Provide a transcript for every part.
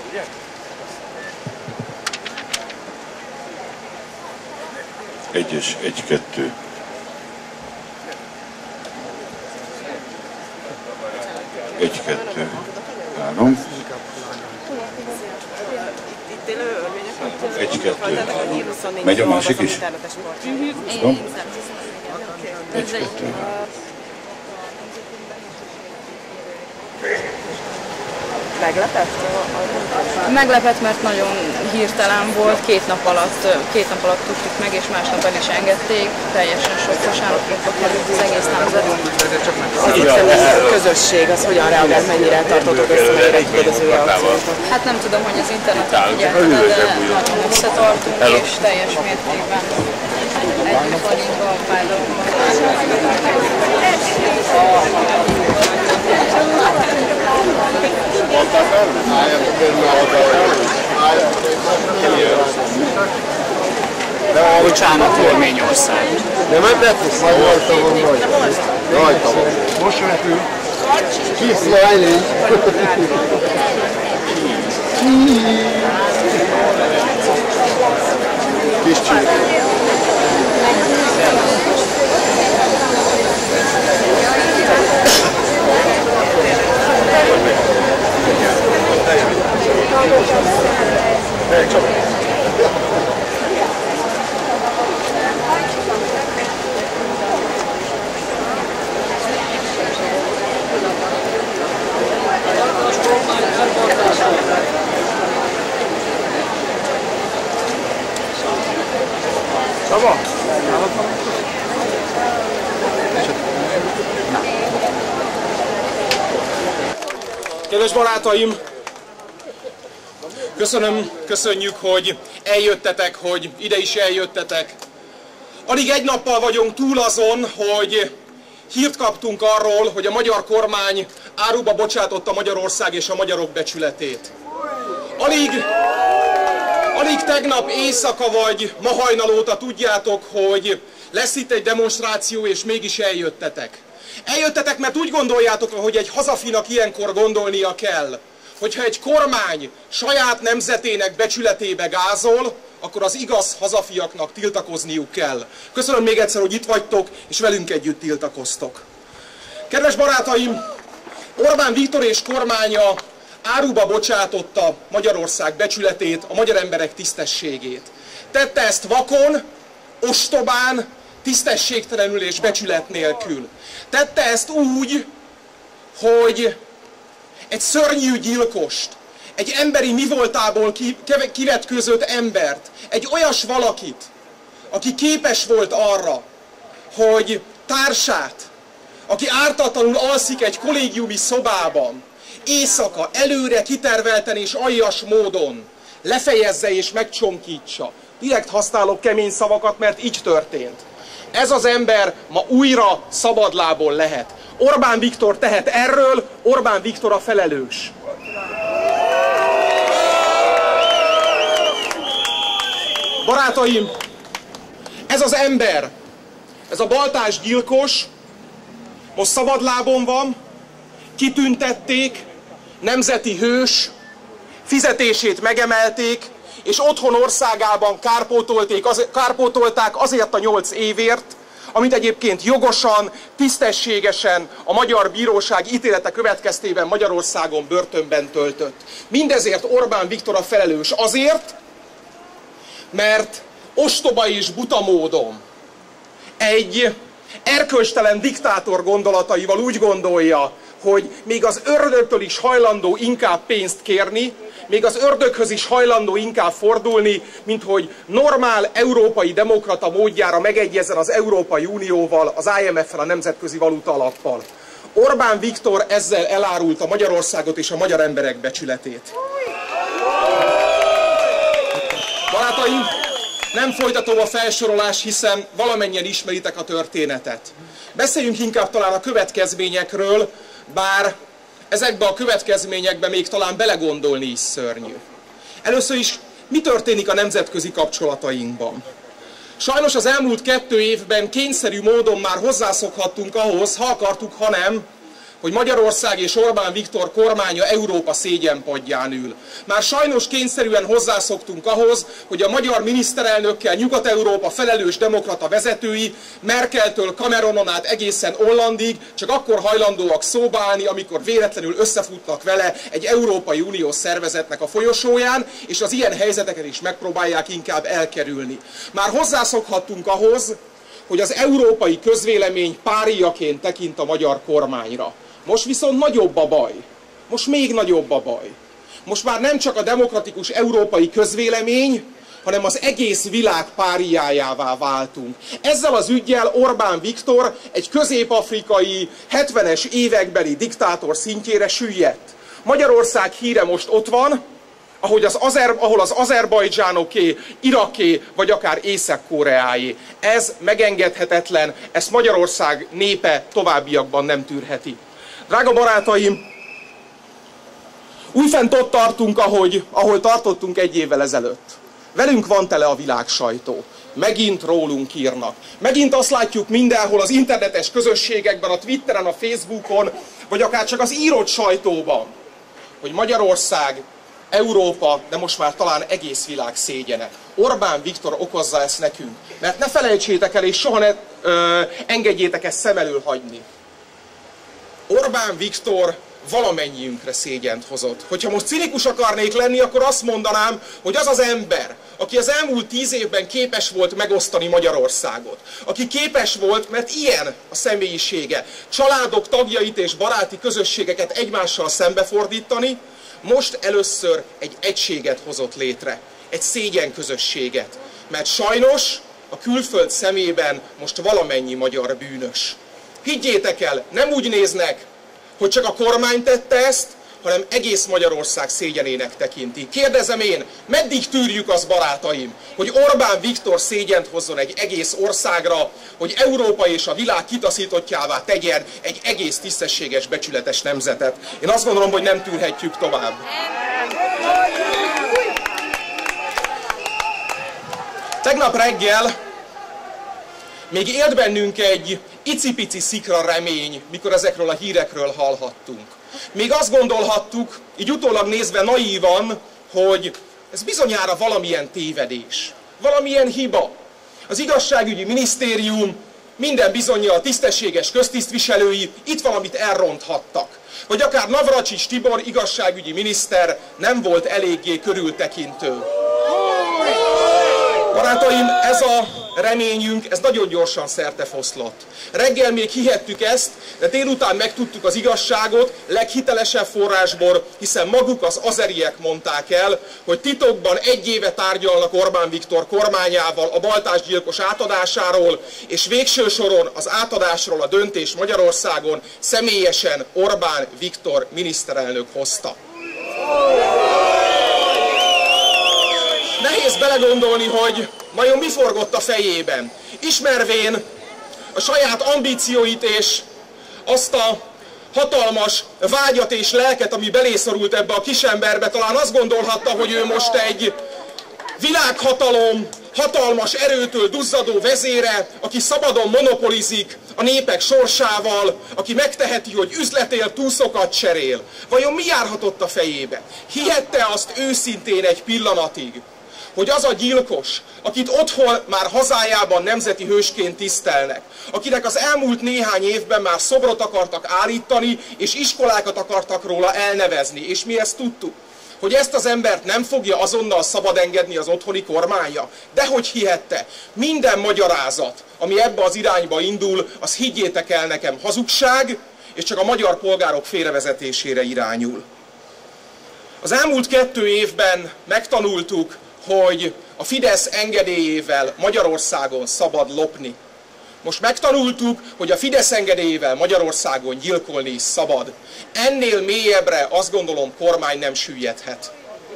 Egyes, 1, 2. Egy, 2, 3. 1, 2. Megy a másik is? Tudom. 1, 2. Meglepett? Meglepett, mert nagyon hirtelen volt, két nap alatt tudtuk meg, és másnap el is engedték, teljesen sokkos állapotba került az egész nemzet. Az itteni közösség, az hogyan reagált, mennyire tartottuk össze, mennyire tudod az ő reakciót? Hát nem tudom, hogy az interneten figyeltem, de nagyon összetartunk, és teljes mértékben együtt vagyunk a fájdalomban. Bocsánat, Örményország. Nem meglepsz, majd rajta van rajta. Rajta van. Most repül. Keep smiling. Kis csík. Csaba? Kedves barátaim! Köszönjük, hogy eljöttetek, hogy ide is eljöttetek. Alig egy nappal vagyunk túl azon, hogy hírt kaptunk arról, hogy a magyar kormány áruba bocsátotta Magyarország és a magyarok becsületét. Alig tegnap éjszaka vagy ma hajnal óta tudjátok, hogy lesz itt egy demonstráció, és mégis eljöttetek. Eljöttetek, mert úgy gondoljátok, hogy egy hazafinak ilyenkor gondolnia kell, hogyha egy kormány saját nemzetének becsületébe gázol, akkor az igaz hazafiaknak tiltakozniuk kell. Köszönöm még egyszer, hogy itt vagytok, és velünk együtt tiltakoztok. Kedves barátaim, Orbán Viktor és kormánya áruba bocsátotta Magyarország becsületét, a magyar emberek tisztességét. Tette ezt vakon, ostobán, tisztességtelenül és becsület nélkül. Tette ezt úgy, hogy egy szörnyű gyilkost, egy emberi mivoltából kivetkőzött embert, egy olyas valakit, aki képes volt arra, hogy társát, aki ártatlanul alszik egy kollégiumi szobában, éjszaka előre kitervelten és aljas módon lefejezze és megcsonkítsa. Direkt használok kemény szavakat, mert így történt. Ez az ember ma újra szabadlábon lehet. Orbán Viktor tehet erről, Orbán Viktor a felelős. Barátaim, ez az ember, ez a baltás gyilkos most szabadlábon van, kitüntették, nemzeti hős, fizetését megemelték, és otthon országában kárpótolták azért a 8 évért, amit egyébként jogosan, tisztességesen a magyar bíróság ítélete következtében Magyarországon börtönben töltött. Mindezért Orbán Viktor a felelős azért, mert ostoba és buta módon egy erkölcstelen diktátor gondolataival úgy gondolja, hogy még az ördögtől is hajlandó inkább pénzt kérni, még az ördöghöz is hajlandó inkább fordulni, mint hogy normál európai demokrata módjára megegyezzen az Európai Unióval, az IMF-fel, a Nemzetközi Valuta Alappal. Orbán Viktor ezzel elárulta Magyarországot és a magyar emberek becsületét. Barátaim, nem folytatom a felsorolás, hiszen valamennyien ismeritek a történetet. Beszéljünk inkább talán a következményekről, bár ezekbe a következményekbe még talán belegondolni is szörnyű. Először is, mi történik a nemzetközi kapcsolatainkban? Sajnos az elmúlt 2 évben kényszerű módon már hozzászokhattunk ahhoz, ha akartuk, ha nem, hogy Magyarország és Orbán Viktor kormánya Európa szégyenpadján ül. Már sajnos kényszerűen hozzászoktunk ahhoz, hogy a magyar miniszterelnökkel Nyugat-Európa felelős demokrata vezetői Merkeltől Cameronon át egészen Hollandig csak akkor hajlandóak szóba állni, amikor véletlenül összefutnak vele egy Európai Uniós szervezetnek a folyosóján, és az ilyen helyzeteket is megpróbálják inkább elkerülni. Már hozzászokhattunk ahhoz, hogy az európai közvélemény páriaként tekint a magyar kormányra. Most viszont nagyobb a baj. Most még nagyobb a baj. Most már nem csak a demokratikus európai közvélemény, hanem az egész világ páriájává váltunk. Ezzel az üggyel Orbán Viktor egy közép-afrikai, 70-es évekbeli diktátor szintjére süllyedt. Magyarország híre most ott van, ahol az azerbajdzsánoké, iraké, vagy akár Észak-Koreáé. Ez megengedhetetlen, ezt Magyarország népe továbbiakban nem tűrheti. Drága barátaim, újfent ott tartunk, ahol tartottunk egy évvel ezelőtt. Velünk van tele a világ sajtó. Megint rólunk írnak. Megint azt látjuk mindenhol az internetes közösségekben, a Twitteren, a Facebookon, vagy akár csak az írott sajtóban, hogy Magyarország, Európa, de most már talán egész világ szégyene. Orbán Viktor okozza ezt nekünk. Mert ne felejtsétek el, és soha ne engedjétek ezt szem elől hagyni. Orbán Viktor valamennyiünkre szégyent hozott. Hogyha most cinikus akarnék lenni, akkor azt mondanám, hogy az az ember, aki az elmúlt 10 évben képes volt megosztani Magyarországot, aki képes volt, mert ilyen a személyisége, családok tagjait és baráti közösségeket egymással szembefordítani, most először egy egységet hozott létre, egy szégyenközösséget. Mert sajnos a külföld szemében most valamennyi magyar bűnös. Higgyétek el, nem úgy néznek, hogy csak a kormány tette ezt, hanem egész Magyarország szégyenének tekinti. Kérdezem én, meddig tűrjük azt, barátaim, hogy Orbán Viktor szégyent hozzon egy egész országra, hogy Európa és a világ kitaszítottjává tegyen egy egész tisztességes, becsületes nemzetet. Én azt gondolom, hogy nem tűrhetjük tovább. Tegnap reggel még élt bennünk egy icipici szikra remény, mikor ezekről a hírekről hallhattunk. Még azt gondolhattuk, így utólag nézve naívan, hogy ez bizonyára valamilyen tévedés, valamilyen hiba. Az igazságügyi minisztérium minden bizonnyal tisztességes köztisztviselői itt valamit elronthattak. Vagy akár Navracsics Tibor igazságügyi miniszter nem volt eléggé körültekintő. Barátaim, ez a reményünk, ez nagyon gyorsan szertefoszlott. Reggel még hihettük ezt, de délután megtudtuk az igazságot leghitelesebb forrásból, hiszen maguk az azeriek mondták el, hogy titokban 1 éve tárgyalnak Orbán Viktor kormányával a baltásgyilkos átadásáról, és végső soron az átadásról a döntés Magyarországon személyesen Orbán Viktor miniszterelnök hozta. Nehéz belegondolni, hogy vajon mi forgott a fejében. Ismervén a saját ambícióit és azt a hatalmas vágyat és lelket, ami belészorult ebbe a kisemberbe, talán azt gondolhatta, hogy ő most egy világhatalom, hatalmas erőtől duzzadó vezére, aki szabadon monopolizik a népek sorsával, aki megteheti, hogy üzletél túszokat cserél. Vajon mi járhatott a fejébe? Hihette azt őszintén egy pillanatig, hogy az a gyilkos, akit otthon már hazájában nemzeti hősként tisztelnek, akinek az elmúlt néhány évben már szobrot akartak állítani, és iskolákat akartak róla elnevezni, és mi ezt tudtuk, hogy ezt az embert nem fogja azonnal szabad engedni az otthoni kormánya. Dehogy hihette, minden magyarázat, ami ebbe az irányba indul, az higgyétek el nekem hazugság, és csak a magyar polgárok félrevezetésére irányul. Az elmúlt 2 évben megtanultuk, hogy a Fidesz engedélyével Magyarországon szabad lopni. Most megtanultuk, hogy a Fidesz engedélyével Magyarországon gyilkolni is szabad. Ennél mélyebbre azt gondolom kormány nem süllyedhet.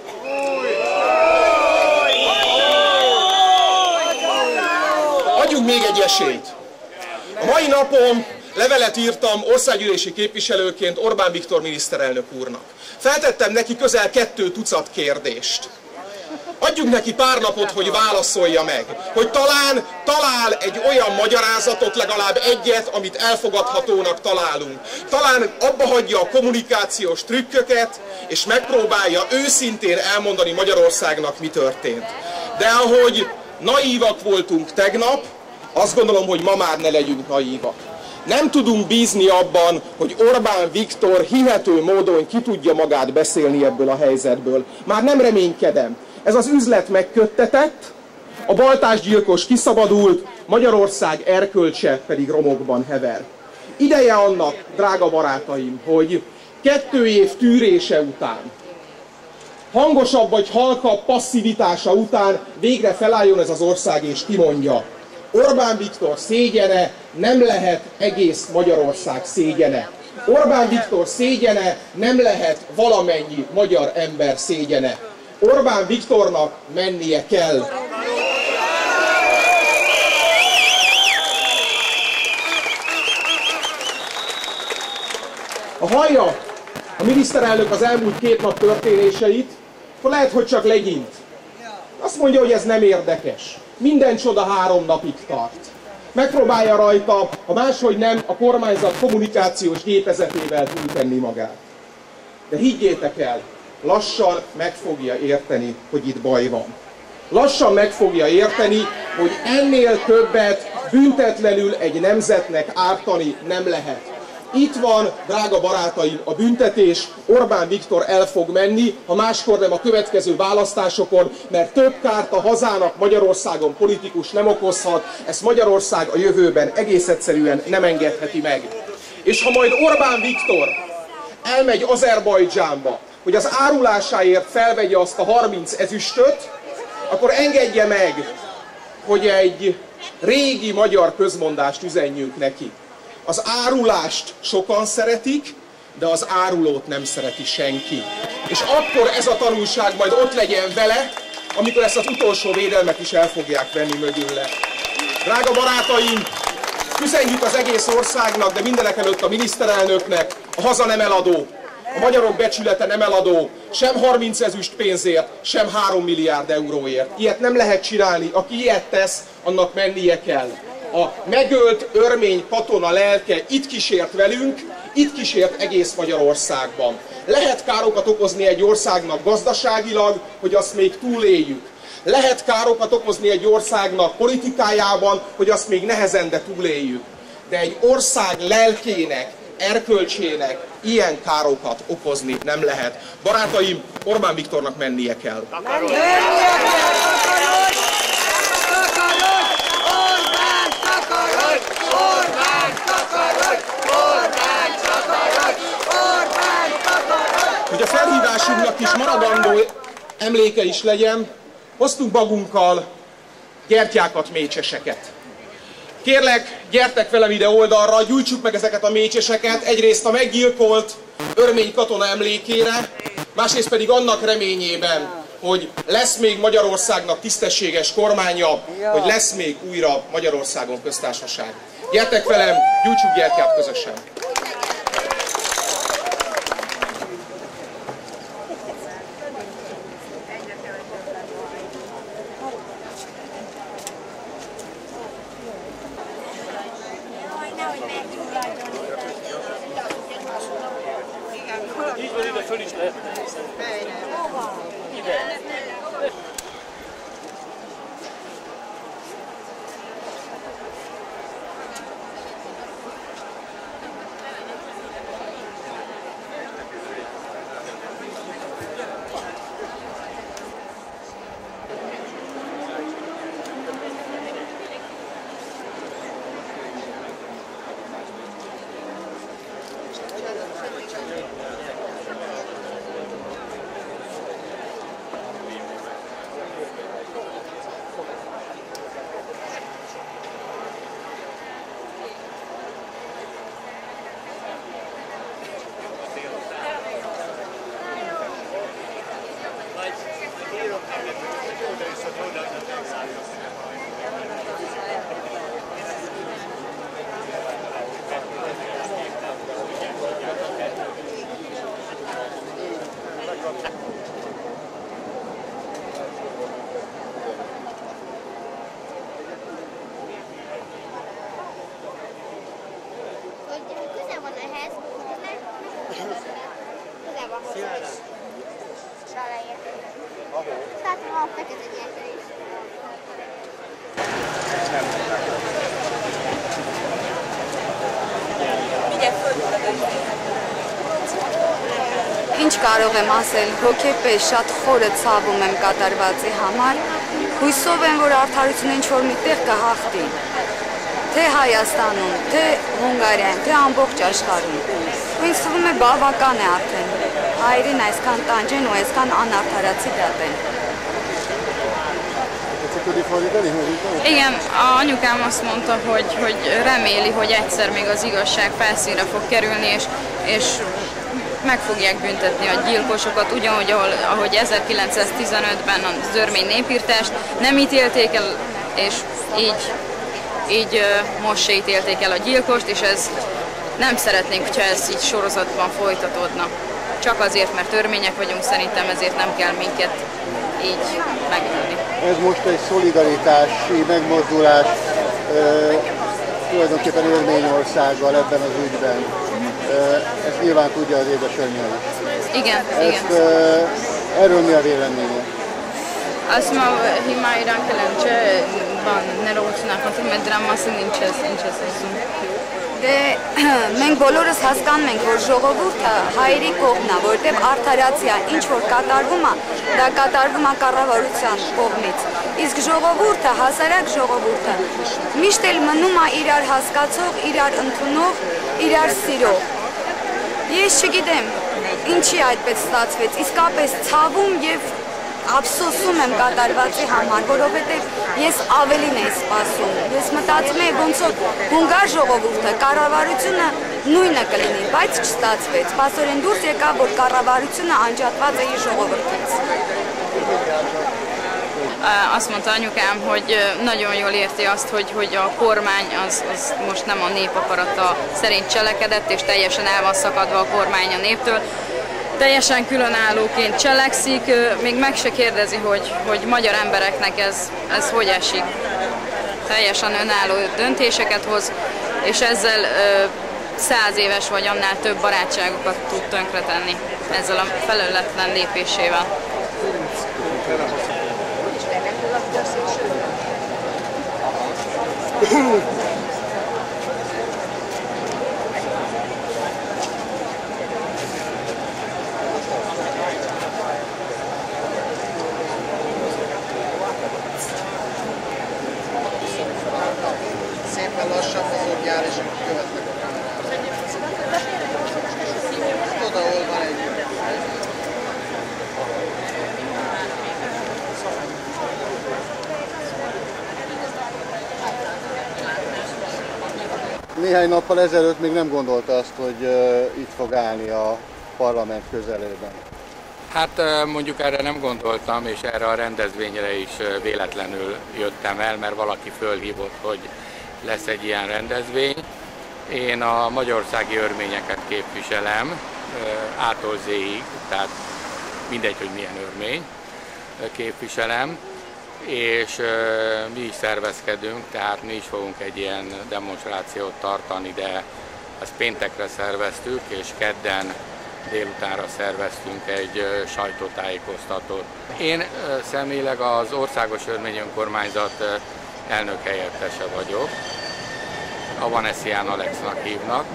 Adjunk még egy esélyt. A mai napon levelet írtam országgyűlési képviselőként Orbán Viktor miniszterelnök úrnak. Feltettem neki közel 2 tucat kérdést. Adjunk neki pár napot, hogy válaszolja meg, hogy talán talál egy olyan magyarázatot, legalább egyet, amit elfogadhatónak találunk. Talán abba hagyja a kommunikációs trükköket, és megpróbálja őszintén elmondani Magyarországnak, mi történt. De ahogy naívak voltunk tegnap, azt gondolom, hogy ma már ne legyünk naívak. Nem tudunk bízni abban, hogy Orbán Viktor hihető módon ki tudja magát beszélni ebből a helyzetből. Már nem reménykedem. Ez az üzlet megköttetett, a baltásgyilkos kiszabadult, Magyarország erkölcse pedig romokban hever. Ideje annak, drága barátaim, hogy 2 év tűrése után, hangosabb vagy halkabb passzivitása után végre felálljon ez az ország és kimondja: Orbán Viktor szégyene nem lehet egész Magyarország szégyene. Orbán Viktor szégyene nem lehet valamennyi magyar ember szégyene. Orbán Viktornak mennie kell. Ha hallja a miniszterelnök az elmúlt 2 nap történéseit, akkor lehet, hogy csak legyint. Azt mondja, hogy ez nem érdekes. Minden csoda 3 napig tart. Megpróbálja rajta, ha máshogy nem, a kormányzat kommunikációs gépezetével túltenni magát. De higgyétek el, lassan meg fogja érteni, hogy itt baj van. Lassan meg fogja érteni, hogy ennél többet büntetlenül egy nemzetnek ártani nem lehet. Itt van, drága barátaim, a büntetés. Orbán Viktor el fog menni, ha máskor nem a következő választásokon, mert több kárt a hazának Magyarországon politikus nem okozhat, ezt Magyarország a jövőben egész egyszerűen nem engedheti meg. És ha majd Orbán Viktor elmegy Azerbajdzsánba, hogy az árulásáért felvegye azt a 30 ezüstöt, akkor engedje meg, hogy egy régi magyar közmondást üzenjünk neki. Az árulást sokan szeretik, de az árulót nem szereti senki. És akkor ez a tanulság majd ott legyen vele, amikor ezt az utolsó védelmet is el fogják venni mögülle. Drága barátaim, üzenjük az egész országnak, de mindenekelőtt a miniszterelnöknek: a haza nem eladó, a magyarok becsülete nem eladó, sem 30 ezüst pénzért, sem 3 milliárd euróért. Ilyet nem lehet csinálni, aki ilyet tesz, annak mennie kell. A megölt örmény katona lelke itt kísért velünk, itt kísért egész Magyarországban. Lehet károkat okozni egy országnak gazdaságilag, hogy azt még túléljük. Lehet károkat okozni egy országnak politikájában, hogy azt még nehezen, de túléljük. De egy ország lelkének, erkölcsének ilyen károkat okozni nem lehet. Barátaim, Orbán Viktornak mennie kell. Hogy a felhívásunknak is maradandó emléke is legyen, hoztunk magunkkal gyertyákat, mécseseket. Kérlek, gyertek velem ide oldalra, gyújtsuk meg ezeket a mécseseket, egyrészt a meggyilkolt örmény katona emlékére, másrészt pedig annak reményében, hogy lesz még Magyarországnak tisztességes kormánya, hogy lesz még újra Magyarországon köztársaság. Gyertek velem, gyújtsuk gyertyát közösen! Ինչ կարող եմ ասել, հոգեպես շատ խորը ցավում եմ կատարվածի համար, հույսով եմ, որ արդարությունը ինչ-որ միտեղ կհաղթի, թե Հայաստանում, թե Հունգարիայում, թե ամբողջ աշխարհում։ Ինձ թվում է բավական է արդեն, հայերին այսքան տանջեն ու այսքան անարդարացի դատեն։ Igen, anyukám azt mondta, hogy reméli, hogy egyszer még az igazság felszínre fog kerülni, és meg fogják büntetni a gyilkosokat, ugyanúgy, ahogy 1915-ben az örmény népirtást nem ítélték el, és így most se ítélték el a gyilkost, és ez nem szeretnénk, hogyha ez így sorozatban folytatódna. Csak azért, mert örmények vagyunk, szerintem ezért nem kell minket így megölni. Ez most egy szolidaritási megmozdulás tulajdonképpen Örményországgal ebben az ügyben. Ezt nyilván tudja az édesanyja is. Igen, igen. Erről mi a véleménye? Ասում հիմա իրանք էլ են, չէ, բան ներողություն ախնդրում է դրա մասին ինչ ես ասում։ Դե մենք բոլորս հասկանում ենք, որ ժողովուրդը հայերի կողմն է, որտեղ արդարացի է, ինչ որ կատարվում է, դա կատարվում է կառավարության կողմից։ Իսկ ժողովուրդը, հասարակ ժողովուրդը միշտ էլ մնում է իրար հասկացող, իրար ընդունող, իրար սիրող։ Ես չգիտեմ, ինչի այդպես ստացվեց, իսկապես ցավում եւ ափսոսում եմ կատարվածի համար, որովհետև ես ավելին եմ սպասում։ Ես մտածում եմ, ոնց որ հունգար ժողովուրդը, կառավարությունը նույնը կլինի, բայց չստացվեց։ Պաստորեն դուրս եկավ, որ կառավարությունը անջատված է իր ժողովրդից։ Azt mondta anyukám, hogy nagyon jól érti azt, hogy a kormány az most nem a nép akarata szerint cselekedett, és teljesen el van szakadva a kormány a néptől. Teljesen különállóként cselekszik, még meg se kérdezi, hogy magyar embereknek ez hogy esik. Teljesen önálló döntéseket hoz, és ezzel 100 éves vagy annál több barátságokat tud tönkretenni ezzel a felelőtlen lépésével. Szépen lassan mozogjál, és akkor követnek a kamerára. Oda, hol van egy. Néhány nappal ezelőtt még nem gondolta azt, hogy itt fog állni a parlament közelében. Hát mondjuk erre nem gondoltam, és erre a rendezvényre is véletlenül jöttem el, mert valaki fölhívott, hogy lesz egy ilyen rendezvény. Én a magyarországi örményeket képviselem, A-tól Z-ig, tehát mindegy, hogy milyen örmény képviselem, és mi is szervezkedünk, tehát mi is fogunk egy ilyen demonstrációt tartani, de ezt péntekre szerveztük, és kedden délutánra szerveztünk egy sajtótájékoztatót. Én személyleg az Országos Örmény Önkormányzat elnök helyettese vagyok, Avanesián Alexnak hívnak,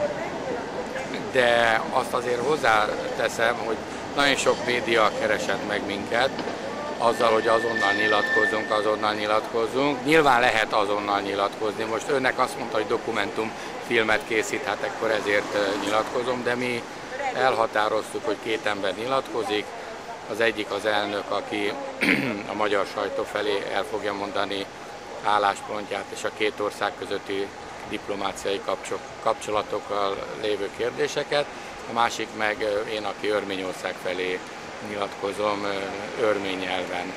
de azt azért hozzáteszem, hogy nagyon sok média keresett meg minket, azzal, hogy azonnal nyilatkozzunk. Nyilván lehet azonnal nyilatkozni. Most önnek azt mondta, hogy dokumentumfilmet készít, hát akkor ezért nyilatkozom, de mi elhatároztuk, hogy két ember nyilatkozik. Az egyik az elnök, aki a magyar sajtó felé el fogja mondani álláspontját és a két ország közötti diplomáciai kapcsolatokkal lévő kérdéseket. A másik meg én, aki Örményország felé nyilatkozom örmény nyelven.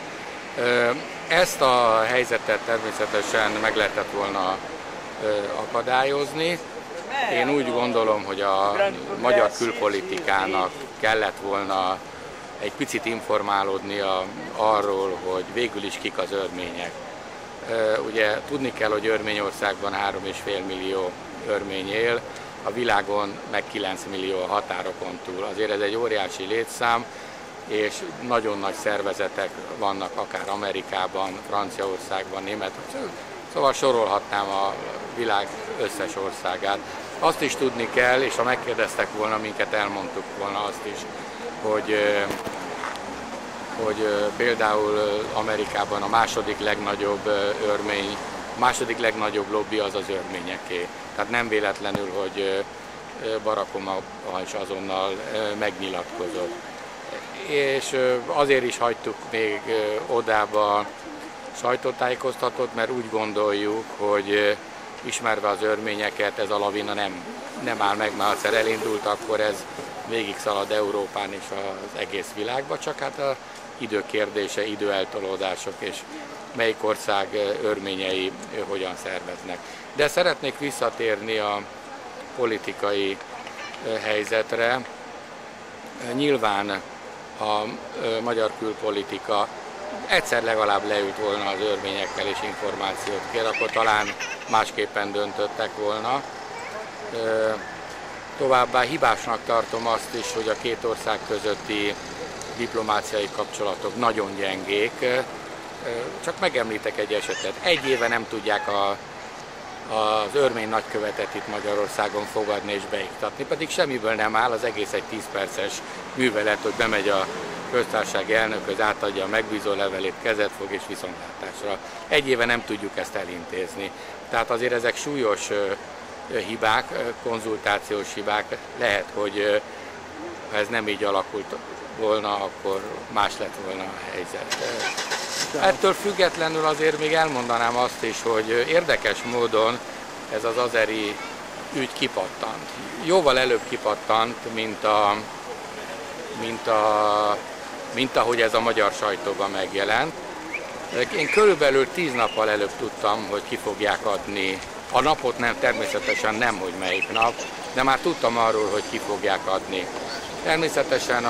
Ezt a helyzetet természetesen meg lehetett volna akadályozni. Én úgy gondolom, hogy a magyar külpolitikának kellett volna egy picit informálódnia arról, hogy végül is kik az örmények. Ugye tudni kell, hogy Örményországban 3,5 millió örmény él, a világon meg 9 millió a határokon túl. Azért ez egy óriási létszám, és nagyon nagy szervezetek vannak akár Amerikában, Franciaországban, Németországban, szóval sorolhatnám a világ összes országát. Azt is tudni kell, és ha megkérdeztek volna minket, elmondtuk volna azt is, hogy például Amerikában a második legnagyobb lobby az az örményeké. Tehát nem véletlenül, hogy Barack Obama is azonnal megnyilatkozott. És azért is hagytuk még odába sajtótájékoztatót, mert úgy gondoljuk, hogy ismerve az örményeket, ez a lavina nem áll meg, mert ha elindult, akkor ez végig szalad Európán és az egész világban, csak hát az idő kérdése, időeltolódások és melyik ország örményei hogyan szerveznek. De szeretnék visszatérni a politikai helyzetre. Nyilván a magyar külpolitika egyszer legalább leült volna az örményekkel és információt kér, akkor talán másképpen döntöttek volna. Továbbá hibásnak tartom azt is, hogy a két ország közötti diplomáciai kapcsolatok nagyon gyengék. Csak megemlítek egy esetet. Egy éve nem tudják az örmény nagykövetet itt Magyarországon fogadni és beiktatni, pedig semmiből nem áll, az egész egy 10 perces művelet, hogy bemegy a köztársasági elnökhöz, átadja a megbízó levelét, kezet fog és viszontlátásra. Egy éve nem tudjuk ezt elintézni. Tehát azért ezek súlyos hibák, konzultációs hibák. Lehet, hogy ha ez nem így alakult volna, akkor más lett volna a helyzet. Ettől függetlenül azért még elmondanám azt is, hogy érdekes módon ez az azeri ügy kipattant. Jóval előbb kipattant, mint ahogy ez a magyar sajtóban megjelent. Én körülbelül 10 nappal előbb tudtam, hogy ki fogják adni. A napot nem, természetesen nem, hogy melyik nap, de már tudtam arról, hogy ki fogják adni. Természetesen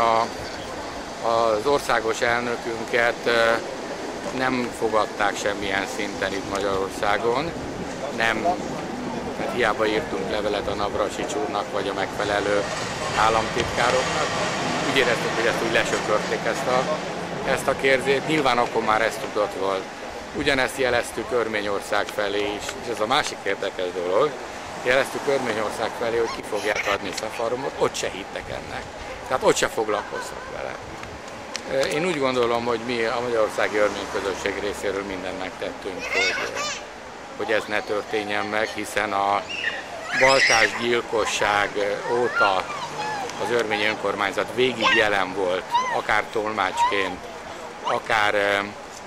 az országos elnökünket nem fogadták semmilyen szinten itt Magyarországon. Nem, hát hiába írtunk levelet a Navracsics úrnak, vagy a megfelelő államtitkároknak. Úgy éreztük, hogy ezt úgy lesöpörték ezt a kérdést. Nyilván akkor már ezt tudott volt. Ugyanezt jeleztük Örményország felé is, és ez a másik érdekes dolog. Jeleztük Örményország felé, hogy ki fogják adni Szafaromot, ott se hittek ennek. Tehát ott se foglalkoztak vele. Én úgy gondolom, hogy mi a magyarországi örmény közösség részéről mindent megtettünk, hogy ez ne történjen meg, hiszen a baltás gyilkosság óta az örmény önkormányzat végig jelen volt, akár tolmácsként, akár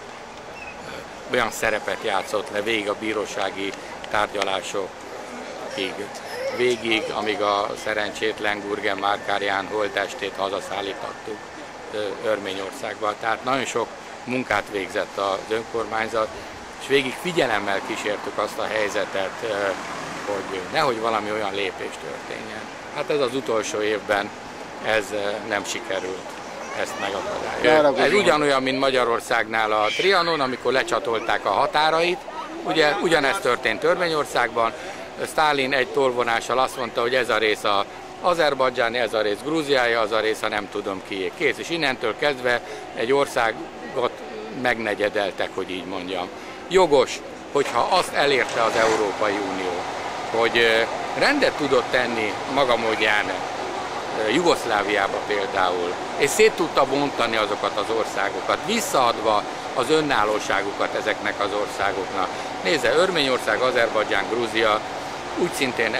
olyan szerepet játszott le végig a bírósági tárgyalásokig, végig, amíg a szerencsétlen Gurgen Márkárján holttestét hazaszállítottuk Örményországba. Tehát nagyon sok munkát végzett az önkormányzat, és végig figyelemmel kísértük azt a helyzetet, hogy nehogy valami olyan lépés történjen. Hát ez az utolsó évben ez nem sikerült ezt megakadályozni. Ez ugyanolyan, mint Magyarországnál a Trianon, amikor lecsatolták a határait, ugye ugyanezt történt Örményországban. Sztálin egy tollvonással azt mondta, hogy ez a rész az Azerbajdzsáni, ez a rész Grúziája, az a rész a nem tudom kié. Kész, és innentől kezdve egy országot megnegyedeltek, hogy így mondjam. Jogos, hogyha azt elérte az Európai Unió, hogy rendet tudott tenni maga módján Jugoszláviába például, és szét tudta bontani azokat az országokat, visszaadva az önállóságukat ezeknek az országoknak. Nézze, Örményország, Azerbajdzsán, Grúzia úgy szintén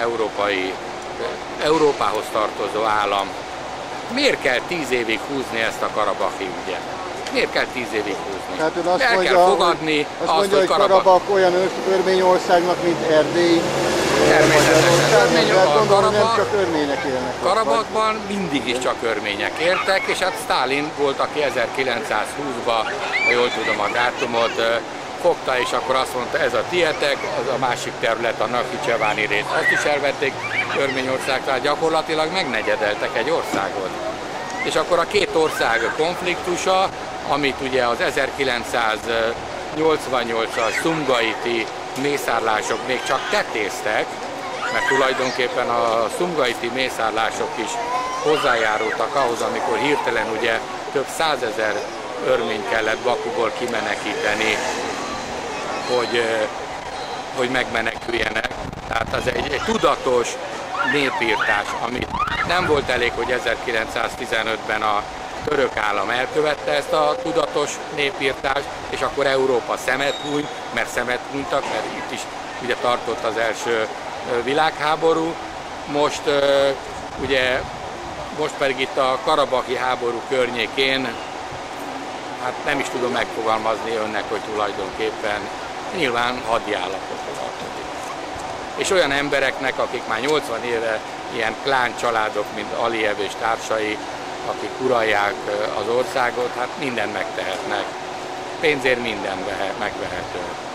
Európához tartozó állam. Miért kell 10 évig húzni ezt a karabahi ügyet? Miért kell 10 évig húzni? Tehát ön azt El mondja, kell fogadni azt mondja, hogy Karabakh olyan Örményországnak, mint Erdély. Természetesen. Nem csak örmények élnek. Karabakhban mindig is csak örmények értek, és hát Sztálin volt, aki 1920-ban, ha jól tudom a dátumot, fogta, és akkor azt mondta, ez a tietek, az a másik terület, a Nakhicseváni rész. Azt is elvették Örményországtól, gyakorlatilag megnegyedeltek egy országot. És akkor a két ország konfliktusa, amit ugye az 1988-as szumgaiti mészárlások még csak tetéztek, mert tulajdonképpen a szumgaiti mészárlások is hozzájárultak ahhoz, amikor hirtelen ugye több százezer örményt kellett Bakuból kimenekíteni, hogy megmeneküljenek. Tehát az egy tudatos népírtás, amit nem volt elég, hogy 1915-ben a török állam elkövette ezt a tudatos népírtást, és akkor Európa szemet hunyt, mert szemet hunytak, mert itt is ugye tartott az első világháború. Most pedig itt a karabahi háború környékén, hát nem is tudom megfogalmazni önnek, hogy tulajdonképpen nyilván hadjállapot alakult. És olyan embereknek, akik már 80 éve ilyen klán családok, mint Aliyev és társai, akik uralják az országot, hát mindent megtehetnek. Pénzért minden megvehető.